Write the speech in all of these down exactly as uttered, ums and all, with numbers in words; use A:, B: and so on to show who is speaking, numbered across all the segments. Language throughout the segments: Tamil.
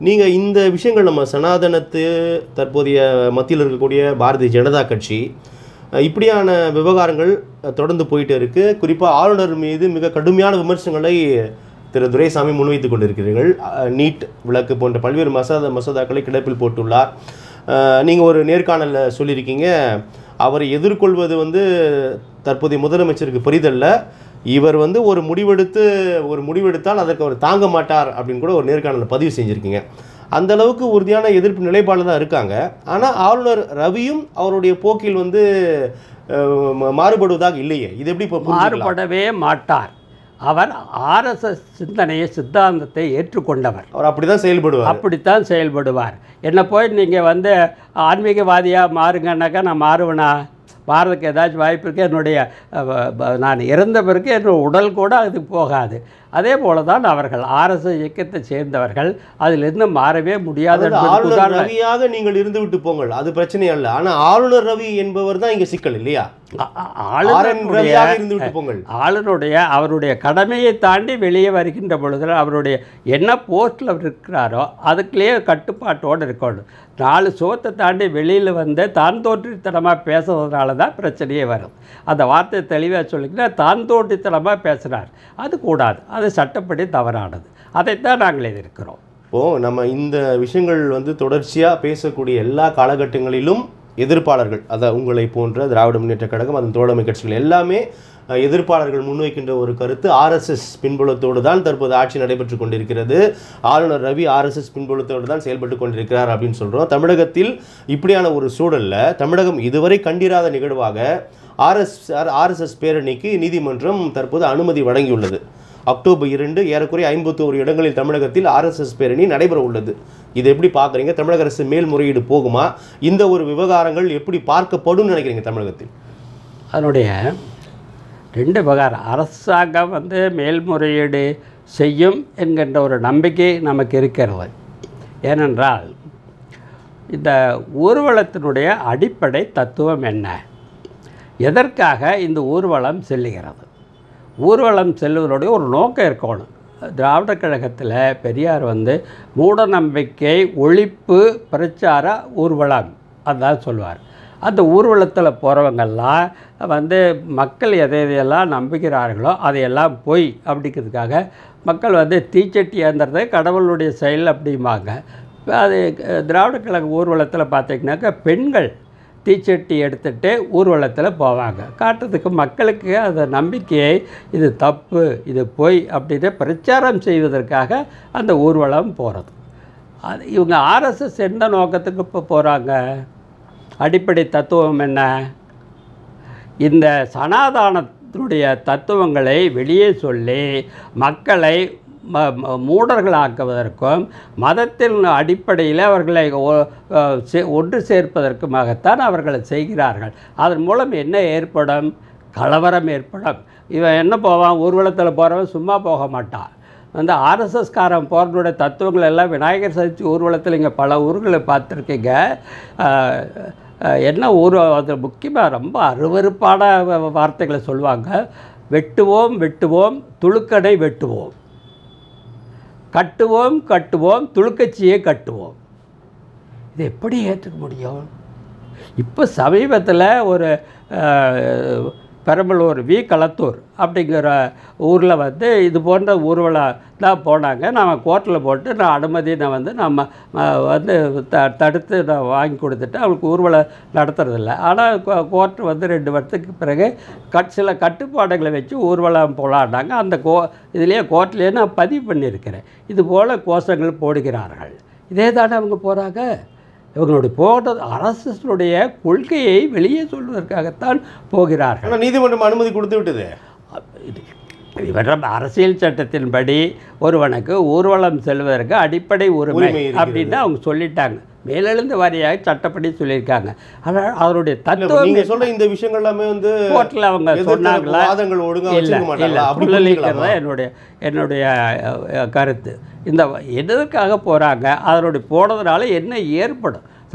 A: நீங்கள் இந்த விஷயங்கள் நம்ம சனாதனத்து தற்போதைய மத்தியில் இருக்கக்கூடிய பாரதிய ஜனதா கட்சி இப்படியான விவகாரங்கள் தொடர்ந்து போயிட்டு இருக்குது. குறிப்பாக ஆளுநர் மீது மிக கடுமையான விமர்சனங்களை திரு துரைசாமி முன்வைத்து கொண்டிருக்கிறீர்கள். நீட் விளக்கு போன்ற பல்வேறு மசோதா மசோதாக்களை கிடப்பில் போட்டுள்ளார். நீங்கள் ஒரு நேர்காணலில் சொல்லியிருக்கீங்க, அவரை எதிர்கொள்வது வந்து தற்போதைய முதலமைச்சருக்கு புரிதல்ல, இவர் வந்து ஒரு முடிவெடுத்து ஒரு முடிவெடுத்தால் அதற்கு அவர் தாங்க மாட்டார் அப்படின்னு கூட ஒரு நேர்காணலில் பதிவு செஞ்சுருக்கீங்க. அந்த அளவுக்கு உறுதியான எதிர்ப்பு நிலைப்பாடு தான் இருக்காங்க. ஆனால் ஆளுநர் ரவியும் அவருடைய போக்கில் வந்து மாறுபடுவதாக இல்லையே, இது எப்படி இப்போ
B: மாறுபடவே மாட்டார். அவர் ஆர்எஸ்எஸ் சிந்தனையை சித்தாந்தத்தை ஏற்றுக்கொண்டவர்.
A: அவர் அப்படி தான் செயல்படுவார்
B: அப்படித்தான் செயல்படுவார். என்ன போய் நீங்கள் வந்து ஆன்மீகவாதியாக மாறுங்கன்னாக்கா நான் மாறுவேனா? மாறதுக்கு ஏதாச்சும் வாய்ப்பு இருக்குது. என்னுடைய நான் இறந்த பிறகு என்னுடைய உடல் கூட அதுக்கு போகாது. அதே போல தான் அவர்கள் ஆர்எஸ்எஸ் இயக்கத்தை சேர்ந்தவர்கள், அதிலிருந்து மாறவே முடியாது.
A: ஆளுநர் ரவியாக நீங்கள் இருந்து விட்டு போங்கள், அது பிரச்சனை அல்ல. ஆனால் ஆளுநர் ரவி என்பவர் தான் இங்கே சிக்கல் இல்லையா?
B: ஆளுநருடைய அவருடைய கடமையை தாண்டி வெளியே வருகின்ற பொழுது அவருடைய என்ன போஸ்டில் இருக்கிறாரோ அதுக்குள்ளேயே கட்டுப்பாட்டோடு இருக்கணும். நாலு சுகத்தை தாண்டி வெளியில் வந்து தான் தோற்றித்தனமாக பேசுறதுனால தான் பிரச்சனையே வரும். அந்த வார்த்தையை தெளிவாக சொல்லிங்கன்னா தான் தோற்றித்தனமாக பேசுகிறார், அது கூடாது, அது சட்டப்படி தவறானது. அதைத்தான் நாங்கள் எதிர்க்கிறோம்.
A: இப்போது நம்ம இந்த விஷயங்கள் வந்து தொடர்ச்சியாக பேசக்கூடிய எல்லா காலகட்டங்களிலும் எதிர்ப்பாளர்கள், அதை உங்களை போன்ற திராவிட முன்னேற்ற கழகம், அதன் தோழமை கட்சிகள் எல்லாமே எதிர்ப்பாளர்கள் முன்வைக்கின்ற ஒரு கருத்து ஆர்எஸ்எஸ் பின்புலத்தோடு தான் தற்போது ஆட்சி நடைபெற்று கொண்டிருக்கிறது, ஆளுநர் ரவி ஆர்எஸ்எஸ் பின்புலத்தோடு தான் செயல்பட்டு கொண்டிருக்கிறார் அப்படின்னு சொல்கிறோம். தமிழகத்தில் இப்படியான ஒரு சூழலில் தமிழகம் இதுவரை கண்டிராத நிகழ்வாக ஆர்எஸ் ஆர்எஸ்எஸ் பேரணிக்கு நீதிமன்றம் தற்போது அனுமதி வழங்கியுள்ளது. அக்டோபர் இரண்டு ஏறக்குறைய ஐம்பத்தி ஒரு இடங்களில் தமிழகத்தில் ஆர்எஸ்எஸ் பேரணி நடைபெற உள்ளது. இதை எப்படி பார்க்குறீங்க? தமிழக அரசு மேல்முறையீடு போகுமா? இந்த ஒரு விவகாரங்கள் எப்படி பார்க்கப்படும் நினைக்கிறீங்க தமிழகத்தில்?
B: அதனுடைய ரெண்டு விவகாரம், அரசாங்கம் வந்து மேல்முறையீடு செய்யும் என்கின்ற ஒரு நம்பிக்கை நமக்கு இருக்கிறது. ஏனென்றால் இந்த ஊர்வலத்தினுடைய அடிப்படை தத்துவம் என்ன, எதற்காக இந்த ஊர்வலம் செல்லுகிறது? ஊர்வலம் செல்வதனுடைய ஒரு நோக்கம் இருக்கணும். திராவிட கழகத்தில் பெரியார் வந்து மூட நம்பிக்கை ஒழிப்பு பிரச்சார ஊர்வலம் அதான் சொல்லுவார். அந்த ஊர்வலத்தில் போகிறவங்கெல்லாம் வந்து மக்கள் எதை எதையெல்லாம் நம்புகிறார்களோ அதையெல்லாம் பொய் அப்படிங்கிறதுக்காக மக்கள் வந்து தீச்சட்டி ஏந்துறது கடவுளுடைய செயல் அப்படிம்பாங்க. அது திராவிட கழக ஊர்வலத்தில் பார்த்திங்கனாக்கா பெண்கள் தீச்சட்டி எடுத்துகிட்டு ஊர்வலத்தில் போவாங்க. காட்டுறதுக்கு மக்களுக்கு அந்த நம்பிக்கையை இது தப்பு இது பொய் அப்படின்னு பிரச்சாரம் செய்வதற்காக அந்த ஊர்வலம் போகிறது. அது இவங்க ஆர்எஸ்எஸ் எந்த நோக்கத்துக்கு இப்போ போகிறாங்க? அடிப்படை தத்துவம் என்ன? இந்த சனாதானத்தினுடைய தத்துவங்களை வெளியே சொல்லி மக்களை ம மூடர்களாக்குவதற்கும் மதத்தின் அடிப்படையில் அவர்களை ஒன்று சேர்ப்பதற்குமாகத்தான் அவர்களை செய்கிறார்கள். அதன் மூலம் என்ன ஏற்படும்? கலவரம் ஏற்படும். இவன் என்ன போவான்? ஊர்வலத்தில் போகிறவன் சும்மா போக மாட்டான். வந்து ஆர்எஸ்எஸ்காரன் போகிறனுடைய தத்துவங்கள் எல்லாம் விநாயகர் சதுர்த்தி ஊர்வலத்தில் இங்கே பல ஊர்களை பார்த்துருக்கீங்க. என்ன ஊர் அது முக்கியமாக ரொம்ப அருவருப்பான வார்த்தைகளை சொல்லுவாங்க. வெட்டுவோம் வெட்டுவோம் துளுக்கடை வெட்டுவோம், கட்டுவோம் கட்டுவோம் துளுக்கச்சியை கட்டுவோம். இது எப்படி ஏற்றுக்க முடியும்? இப்போ சமீபத்தில் ஒரு பெரம்பலூர் வி களத்தூர் அப்படிங்கிற ஊரில் வந்து இது போன்ற ஊர்வலம் தான் போனாங்க. நான் கோர்ட்டில் போட்டு நான் அனுமதி நான் வந்து நம்ம வந்து த தடுத்து நான் வாங்கி கொடுத்துட்டு அவங்களுக்கு ஊர்வலம் நடத்துறதில்ல. ஆனால் கோர்ட்டு வந்து ரெண்டு வருஷத்துக்கு பிறகு கட் சில கட்டுப்பாடுகளை வச்சு ஊர்வலம் போகலான்னாங்க. அந்த கோ இதுலேயே கோர்ட்லேயே நான் பதிவு பண்ணியிருக்கிறேன். இது போல் கோஷங்கள் போடுகிறார்கள். இதே தானே அவங்க போகிறாங்க. இவங்களுடைய போகிறது அரசுடைய கொள்கையை வெளியே சொல்வதற்காகத்தான் போகிறார்கள்.
A: ஆனால் நீதிமன்றம் அனுமதி கொடுத்து விட்டது.
B: இவர் அரசியல் சட்டத்தின்படி ஒருவனுக்கு ஊர்வலம் செல்வதற்கு அடிப்படை உரிமை அப்படின்னு அவங்க சொல்லிட்டாங்க. மேலெழுந்த வாரியாக சட்டப்படி சொல்லியிருக்காங்க. ஆனால் அவருடைய தத்துவம்
A: நீங்கள் சொல்கிற இந்த விஷயங்கள் எல்லாமே வந்து
B: கோர்ட்டில் அவங்க சொன்னாங்களா? இல்லை, என்னுடைய என்னுடைய கருத்து. இந்த எதற்காக போகிறாங்க, அதனுடைய போனதுனால என்ன ஏற்படும்?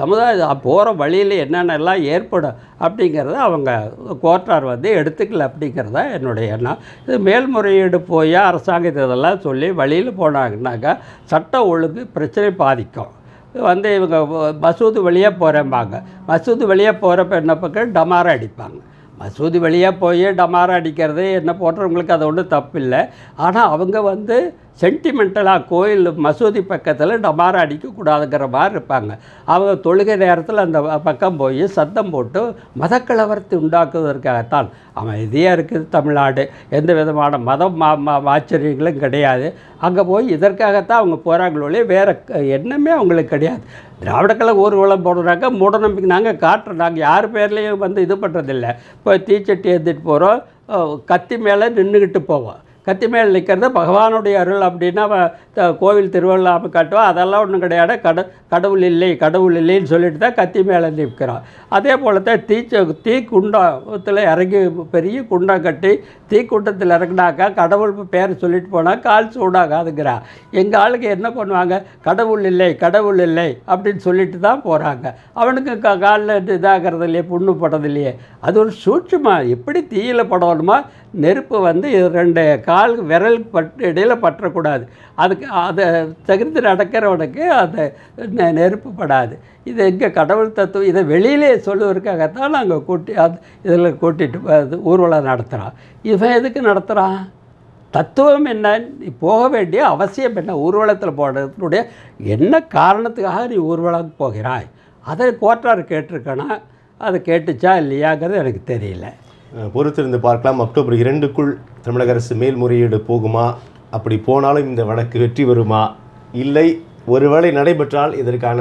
B: சமுதாய போகிற வழியில் என்னென்னலாம் ஏற்படும் அப்படிங்கிறத அவங்க கோர்ட்டார் வந்து எடுத்துக்கல அப்படிங்கிறத என்னுடைய எண்ணம். இது மேல்முறையீடு போய் அரசாங்கத்தை இதெல்லாம் சொல்லி வழியில் போனாங்கன்னாக்கா சட்ட ஒழுங்கு பிரச்சனை பாதிக்கும். வந்து இவங்க மசூதி வழியாக போகிறேம்பாங்க. மசூதி வழியாக போகிறப்ப என்ன பக்கம் டமாரா அடிப்பாங்க. மசூதி வழியாக போய் டமாரா அடிக்கிறது என்ன போன்றவங்களுக்கு அது ஒன்றும் தப்பு இல்லை. ஆனால் அவங்க வந்து சென்டிமெண்டலாக கோயில் மசூதி பக்கத்தில் டமாரா அடிக்கக்கூடாதுங்கிற மாதிரி இருப்பாங்க. அவங்க தொழுகை நேரத்தில் அந்த பக்கம் போய் சத்தம் போட்டு மதக்கலவரத்தை உண்டாக்குவதற்காகத்தான். அமைதியாக இருக்குது தமிழ்நாடு, எந்த விதமான மதம் மா மா ஆச்சரியங்களும் கிடையாது. அங்கே போய் இதற்காகத்தான் அவங்க போகிறாங்களே, வேறு எண்ணமே அவங்களுக்கு கிடையாது. திராவிடக்கலை ஊர்வலம் போடுறாங்க, மூடநம்பிக்கை நாங்கள் காட்டுறோம். நாங்கள் யார் பேர்லேயும் வந்து இது பண்ணுறதில்ல. இப்போ தீச்சட்டி ஏற்றிட்டு போகிறோம், கத்தி மேலே நின்றுக்கிட்டு போவோம். கத்தி மேல் நிற்கிறது பகவானுடைய அருள் அப்படின்னா கோவில் திருவிழாவை காட்டுவோம். அதெல்லாம் ஒன்றும் கிடையாது. கட கடவுள் இல்லை கடவுள் இல்லைன்னு சொல்லிட்டு தான் கத்தி மேலே நிற்கிறோம். அதே போல் தான் தீச்ச தீ குண்டத்தில் இறங்கி பெரிய குண்டம் கட்டி தீ குண்டத்தில் இறங்கினாக்கா கடவுள் பேர் சொல்லிட்டு போனால் கால் சூடாகாதுங்கிறா. எங்கள் ஆளுக்கு என்ன பண்ணுவாங்க, கடவுள் இல்லை கடவுள் இல்லை அப்படின்னு சொல்லிட்டு தான் போகிறாங்க. அவனுக்கு க காலில் இதாகிறது இல்லையே, புண்ணு படுறது இல்லையே. அது ஒரு சூட்சமா. எப்படி தீயில் படணுமா, நெருப்பு வந்து ரெண்டு கால் விரல் பட்டு இடையில் பற்றக்கூடாது. அதுக்கு அதை தகுந்து நடக்கிறவனுக்கு அந்த நெருப்பு படாது. இது எங்கே கடவுள் தத்துவம், இதை வெளியிலே சொல்லுவதற்காகத்தான் நாங்கள் கூட்டி அது இதில் கூட்டிகிட்டு ஊர்வலம் நடத்துகிறோம். இவன் எதுக்கு நடத்துகிறான்? தத்துவம் என்ன, போக வேண்டிய அவசியம் என்ன, ஊர்வலத்தில் போடுறதுனுடைய என்ன காரணத்துக்காக நீ ஊர்வலம் போகிறாய், அதை கோர்ட்டார் கேட்டிருக்கணும். அதை கேட்டுச்சா இல்லையாங்கிறது எனக்கு தெரியல.
A: பொறுத்திருந்து பார்க்கலாம். அக்டோபர் இரண்டுக்குள் தமிழக அரசு மேல்முறையீடு போகுமா, அப்படி போனாலும் இந்த வழக்கு வெற்றி வருமா, இல்லை ஒருவேளை நடைபெற்றால் இதற்கான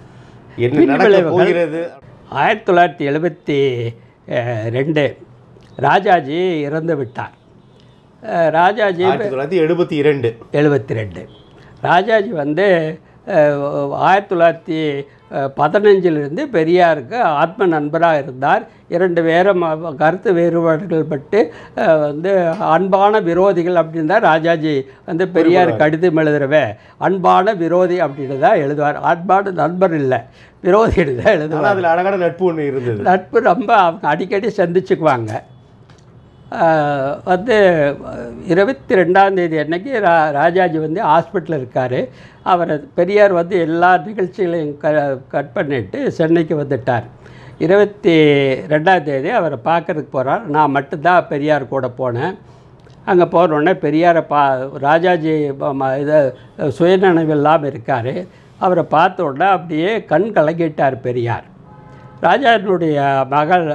A: என்ன நடக்க போகிறது?
B: ஆயிரத்தி தொள்ளாயிரத்தி எழுபத்தி ரெண்டு ராஜாஜி இறந்து விட்டார். ராஜாஜி
A: ஆயிரத்தி தொள்ளாயிரத்தி எழுபத்தி இரண்டு
B: எழுபத்தி ரெண்டு ராஜாஜி வந்து ஆயிரத்தி தொள்ளாயிரத்தி பதினஞ்சிலிருந்து பெரியாருக்கு ஆத்ம நண்பராக இருந்தார். இரண்டு பேரும் கருத்து வேறுபாடுகள் பட்டு வந்து அன்பான விரோதிகள் அப்படின்னு தான் ராஜாஜி வந்து பெரியார் கடிதம் எழுதுறவே அன்பான விரோதி அப்படின்னு தான் எழுதுவார். அன்பான நண்பர் இல்லை, விரோதி தான் எழுதுவார்.
A: அதில் அழகான நட்பு ஒன்று இருந்தது.
B: நட்பு ரொம்ப அவங்க அடிக்கடி சந்திச்சுக்குவாங்க. வந்து இருபத்தி ரெண்டாந்தேதி அன்னைக்கு ரா ராஜாஜி வந்து ஹாஸ்பிட்டலில் இருக்கார். அவரை பெரியார் வந்து எல்லா நிகழ்ச்சிகளையும் க கட் பண்ணிவிட்டு சென்னைக்கு வந்துட்டார். இருபத்தி ரெண்டாந்தேதி அவரை பார்க்குறதுக்கு போகிறார். நான் மட்டும்தான் பெரியார் கூட போனேன். அங்கே போனோடனே பெரியாரை பா ராஜாஜி இதை சுயநினைவு இல்லாமல் இருக்கார். அவரை பார்த்த உடனே அப்படியே கண் கலங்கிட்டார் பெரியார். ராஜாவினுடைய மகள்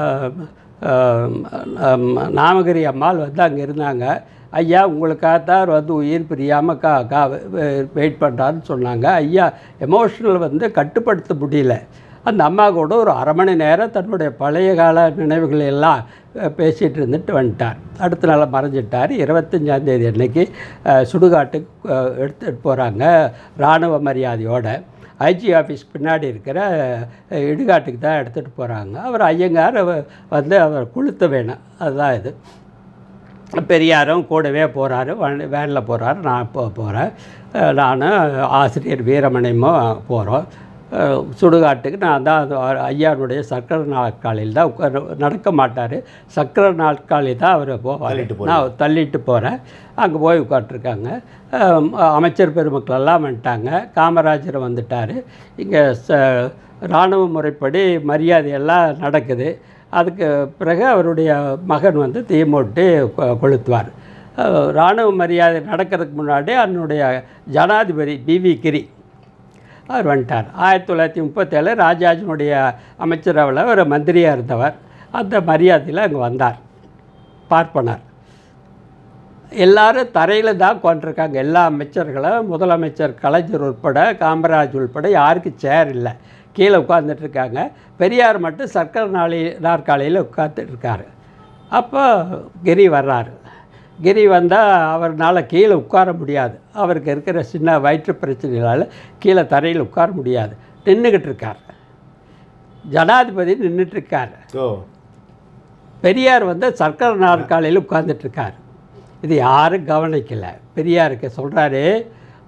B: நாமகிரி அம்மாள் வந்து அங்கே இருந்தாங்க. ஐயா உங்களுக்காகத்தான் வந்து உயிர் பிரியாமல் கா கா வெயிட் பண்ணுறான்னு சொன்னாங்க. ஐயா எமோஷனல் வந்து கட்டுப்படுத்த முடியல. அந்த அம்மா கூட ஒரு அரை மணி நேரம் தன்னுடைய பழைய கால நினைவுகளை எல்லாம் பேசிகிட்டு இருந்துட்டு வந்துட்டார். அடுத்த நாள் மறைஞ்சிட்டார். இருபத்தஞ்சாந்தேதி அன்னைக்கு சுடுகாட்டுக்கு எடுத்துகிட்டு போகிறாங்க இராணுவ மரியாதையோடு. ஐஜி ஆஃபீஸ் பின்னாடி இருக்கிற இடுகாட்டுக்கு தான் எடுத்துகிட்டு போகிறாங்க. அவர் ஐயங்கார் வந்து அவர் கொளுத்த வேணும், அதுதான் இது. பெரியாரும் கூடவே போகிறாரு, வேனில் போகிறாரு. நான் இப்போ போகிறேன். நானும் ஆசிரியர் வீரமணியமும் போகிறோம் சுடுகாட்டுக்கு. நான் தான் ஐயானுடைய சக்கர நாற்காலியில் தான் உட்கார நடக்க மாட்டார், சக்கர நாற்காலில் தான் அவர் போவார். நான் தள்ளிட்டு போகிறேன். அங்கே போய் உட்காந்துருக்காங்க. அமைச்சர் பெருமக்களெல்லாம் வந்துட்டாங்க. காமராஜர் வந்துட்டார். இங்கே ச இராணுவ முறைப்படி மரியாதையெல்லாம் நடக்குது. அதுக்கு பிறகு அவருடைய மகன் வந்து தீமூட்டி கொளுத்துவார். இராணுவ மரியாதை நடக்கிறதுக்கு முன்னாடி அவனுடைய ஜனாதிபதி பிவி கிரி அவர் வந்துட்டார். ஆயிரத்தி தொள்ளாயிரத்தி முப்பத்தேழு ராஜாஜினுடைய அமைச்சரவையில் ஒரு மந்திரியாக இருந்தவர். அந்த மரியாதையில் அங்கே வந்தார், பார்ப்பனார். எல்லோரும் தரையில் தான் உட்காந்துருக்காங்க. எல்லா அமைச்சர்களும், முதலமைச்சர் கலைஞர் உட்பட, காமராஜ் உட்பட யாருக்கு சேர் இல்லை, கீழே உட்காந்துட்ருக்காங்க. பெரியார் மட்டும் சர்க்கரை நாளி நாற்காலியில் உட்காந்துட்ருக்காரு. அப்போ கிரி வர்றார். கிரி வந்தால் அவர்னால் கீழே உட்கார முடியாது. அவருக்கு இருக்கிற சின்ன வயிற்று பிரச்சனைகளால் கீழே தரையில் உட்கார முடியாது. நின்றுக்கிட்டு இருக்கார். ஜனாதிபதி நின்றுட்டுருக்கார். பெரியார் வந்து சர்க்கரை நாற்காலியில் உட்காந்துட்ருக்கார். இது யாரும் கவனிக்கலை. பெரியாருக்கு சொல்கிறாரு,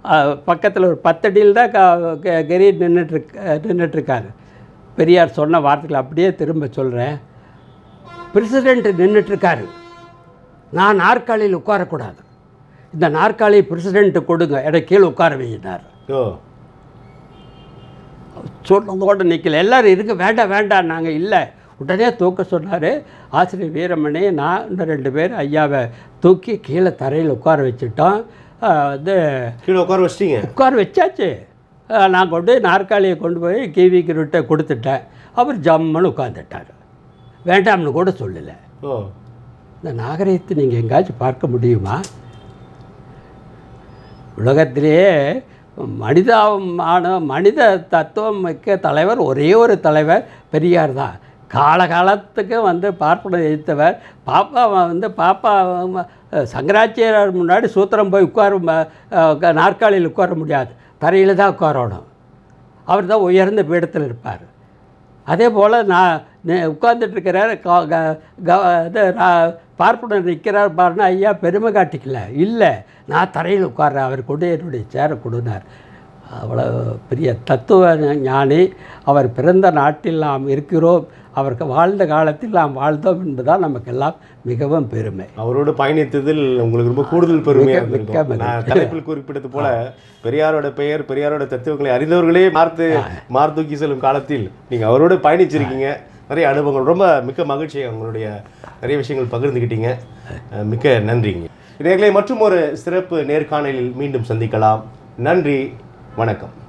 B: பக்கத்தில் ஒரு பத்தடியில் தான் கெரியர் நின்றுட்டுருக்க நின்றுட்டுருக்காரு. பெரியார் சொன்ன வார்த்தைகள் அப்படியே திரும்ப சொல்கிறேன். பிரசிடெண்ட் நின்றுட்டுருக்காரு, நான் நாற்காலியில் உட்காரக்கூடாது, இந்த நாற்காலியை பிரசிடெண்ட்டு கொடுங்க, எனக்கு கீழே உட்கார வையினார். சொன்னதோடு நிற்கல, எல்லோரும் இருக்க வேண்டாம் வேண்டாம் நாங்கள் இல்லை. உடனே தூக்க சொன்னார். ஆசிரியர் வீரமணி நான் இன்னும் ரெண்டு பேர் ஐயாவை தூக்கி கீழே தரையில் உட்கார வச்சுட்டோம். வந்து
A: கீழே உட்கார வச்சிட்டிங்க? உட்கார
B: வச்சாச்சு. நான் கொண்டு நாற்காலியை கொண்டு போய் கிவிக்கிட்ட கொடுத்துட்டேன். அவர் ஜம்முன்னு உட்காந்துட்டார். வேண்டாம்னு கூட சொல்லலை. இந்த நாகரிகத்தை நீங்கள் எங்கேயாச்சும் பார்க்க முடியுமா? உலகத்திலேயே மனிதமான மனித தத்துவம் மிக்க தலைவர் ஒரே ஒரு தலைவர் பெரியார் தான். காலகாலத்துக்கு வந்து பார்ப்பனர் எதிர்த்தவர். பாப்பா வந்து பாப்பா சங்கராச்சாரியார் முன்னாடி சூத்திரம் போய் உட்கார நாற்காலியில் உட்கார முடியாது, தரையில் தான் உட்காரணும். அவர் தான் உயர்ந்த பீடத்தில் இருப்பார். அதே போல் நான் உட்கார்ந்துட்டுருக்கிறார், இது பார்ப்பனர் நிற்கிறார் பாருன்னா ஐயா பெருமை காட்டிக்கல, இல்லை நான் தரையில் உட்கார்றேன், அவர் கொண்டு என்னுடைய சேரை கொடுனார். அவ்வளோ பெரிய தத்துவ ஞானி. அவர் பிறந்த நாட்டில் நாம் இருக்கிறோம், அவருக்கு வாழ்ந்த காலத்தில் நாம் வாழ்ந்தோம் என்பதால் நமக்கெல்லாம் மிகவும் பெருமை.
A: அவரோடு பயணித்ததில் உங்களுக்கு ரொம்ப கூடுதல் பெருமையாக இருக்கும். நான் தலைப்பில் குறிப்பிட்டது போல பெரியாரோட பெயர், பெரியாரோட தத்துவங்களை அறிந்தவர்களே மார்த்து மார்த்தூக்கி செல்லும் காலத்தில் நீங்கள் அவரோடு பயணிச்சிருக்கீங்க. நிறைய அனுபவங்கள், ரொம்ப மிக்க மகிழ்ச்சி. உங்களுடைய நிறைய விஷயங்கள் பகிர்ந்துக்கிட்டீங்க. மிக்க நன்றிங்க. இதேகளை மற்றும் ஒரு சிறப்பு நேர்காணலில் மீண்டும் சந்திக்கலாம். நன்றி, வணக்கம்.